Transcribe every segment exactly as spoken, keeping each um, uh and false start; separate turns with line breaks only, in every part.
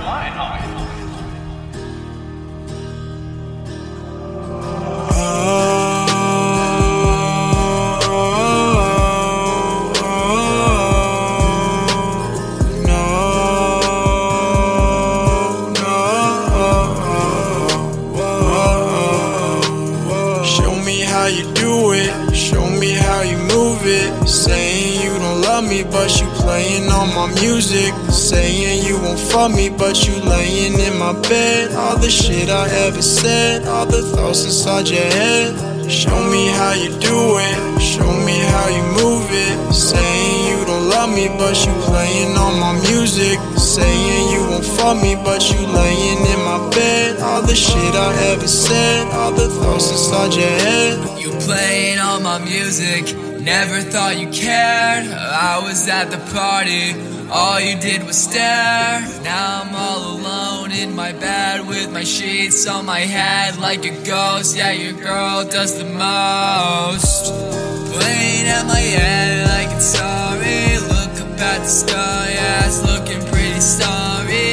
How you do it, show me how you move it. Saying you don't love me, but you playing on my music. Saying you won't fuck me, but you laying in my bed. All the shit I ever said, all the thoughts inside your head. Show me how you do it, show me how you move it. Saying you don't love me, but you playing on my music. Saying you won't fuck me, but you laying in my bed. All the shit I ever said, all the thoughts inside your head.
You playing all my music, never thought you cared. I was at the party, all you did was stare. Now I'm all alone in my bed with my sheets on my head like a ghost. Yeah, your girl does the most. Playing at my head like it's sorry. Look up at the sky, yeah, it's looking pretty starry.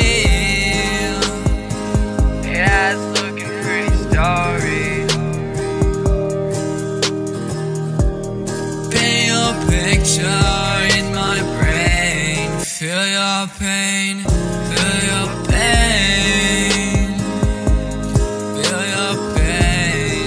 Yeah, it's looking pretty starry. Paint your picture in my brain. Feel your pain, feel your pain, feel your pain.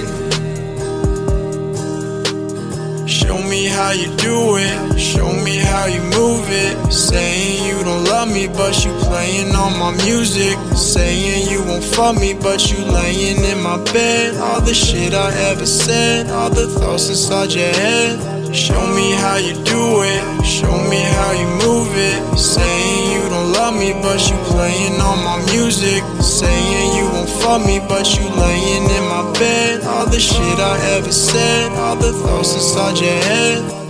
Show me how you do it, show me how you move it. Saying you don't love me, but you playing on my music. Saying you won't fuck me, but you laying in my bed. All the shit I ever said, all the thoughts inside your head. Show me how you do it, show me how you move it. Saying you don't love me, but you playing on my music. Saying you won't fuck me, but you laying in my bed. All the shit I ever said, all the thoughts inside your head.